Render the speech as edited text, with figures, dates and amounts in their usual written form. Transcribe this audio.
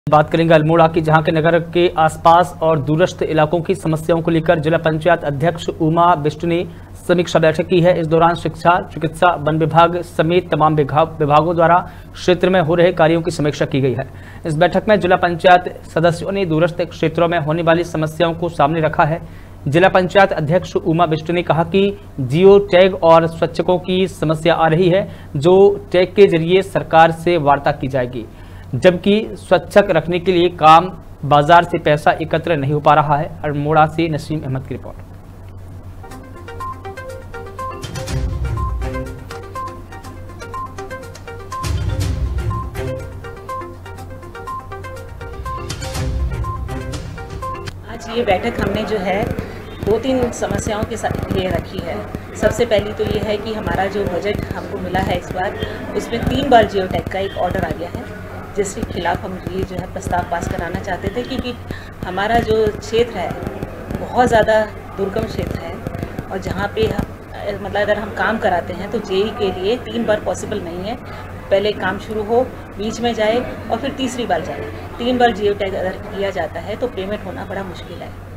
बात करेंगे अल्मोड़ा की, जहां के नगर के आसपास और दूरस्थ इलाकों की समस्याओं को लेकर जिला पंचायत अध्यक्ष उमा बिष्ट ने समीक्षा बैठक की है। इस दौरान शिक्षा, चिकित्सा, वन विभाग समेत तमाम विभागों द्वारा क्षेत्र में हो रहे कार्यों की समीक्षा की गई है। इस बैठक में जिला पंचायत सदस्यों ने दूरस्थ क्षेत्रों में होने वाली समस्याओं को सामने रखा है। जिला पंचायत अध्यक्ष उमा बिष्ट ने कहा कि जियो टैग और स्वच्छकों की समस्या आ रही है, जो टैग के जरिए सरकार से वार्ता की जाएगी, जबकि स्वच्छक रखने के लिए काम बाजार से पैसा एकत्र नहीं हो पा रहा है। अल्मोड़ा से नसीम अहमद की रिपोर्ट। आज ये बैठक हमने जो है 2-3 समस्याओं के लिए रखी है। सबसे पहली तो ये है कि हमारा जो बजट हमको मिला है इस बार, उसमें 3 बार जियो टैग का एक ऑर्डर आ गया है, जिसके खिलाफ हम ये जो है प्रस्ताव पास कराना चाहते थे, क्योंकि हमारा जो क्षेत्र है बहुत ज़्यादा दुर्गम क्षेत्र है और जहाँ पे मतलब अगर हम काम कराते हैं तो जेई के लिए 3 बार पॉसिबल नहीं है। पहले काम शुरू हो, बीच में जाए और फिर तीसरी बार जाए। 3 बार जियो टैग अगर किया जाता है तो पेमेंट होना बड़ा मुश्किल है।